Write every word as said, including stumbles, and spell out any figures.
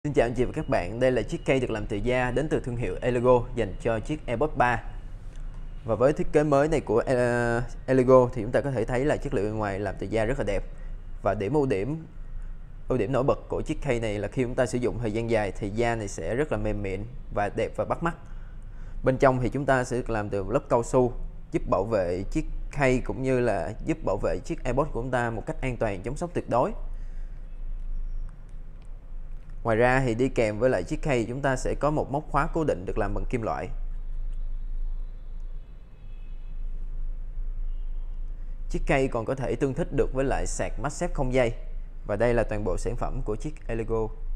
Xin chào anh chị và các bạn, đây là chiếc cây được làm từ da đến từ thương hiệu Elego dành cho chiếc AirPods ba. Và với thiết kế mới này của uh, Elego thì chúng ta có thể thấy là chất liệu bên ngoài làm từ da rất là đẹp. Và điểm ưu điểm ưu điểm nổi bật của chiếc cây này là khi chúng ta sử dụng thời gian dài thì da này sẽ rất là mềm mịn và đẹp và bắt mắt. Bên trong thì chúng ta sẽ được làm từ lớp cao su giúp bảo vệ chiếc cây cũng như là giúp bảo vệ chiếc AirPods của chúng ta một cách an toàn, chống sốc tuyệt đối. Ngoài ra thì đi kèm với lại chiếc case chúng ta sẽ có một móc khóa cố định được làm bằng kim loại. Chiếc case còn có thể tương thích được với lại sạc MagSafe không dây. Và đây là toàn bộ sản phẩm của chiếc Elego.